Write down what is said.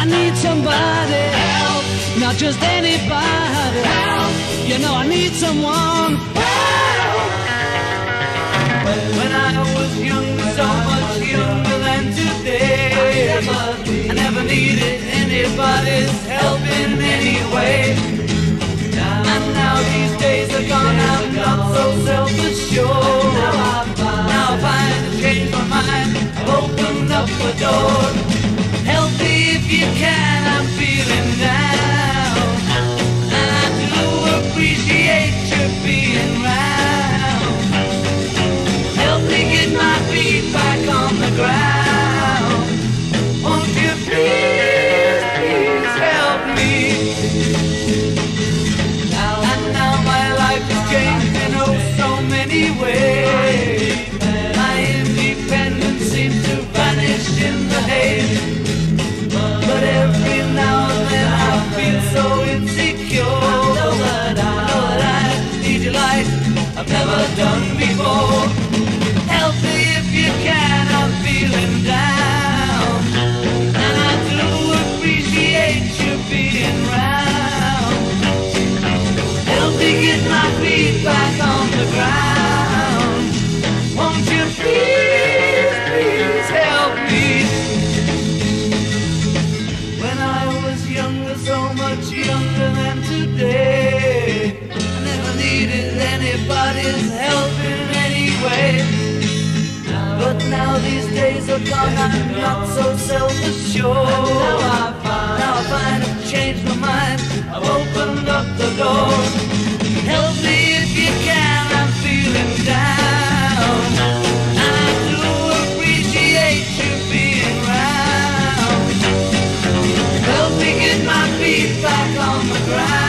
I need somebody help, not just anybody help. You know I need someone help. When I was younger, so much younger than today, I never needed anybody's help in any way. And now these days are gone, I'm not so self-assured. Now I find I've changed my mind, I've opened up the door. Help me if you can, I'm feeling down, and I do appreciate you being round. Help me get my feet back on the ground. Won't you please, please help me? And now my life has changed in oh so many ways. My independence seems to vanish in the haze. But every now and then I feel so insecure. I know that I need you like I've never done before. Help me if you can, I'm feeling down, and I do appreciate you being round. Help me get my feet back on the ground. Won't you please, please help me? When I was younger, so much younger than today, I never needed anybody's help in any way. But now these days are gone, I'm not so self-assured. Now I find I've changed my mind, I've opened up the door. Help me if you can, I'm feeling down, and I do appreciate you being round. Help me get my feet back on the ground.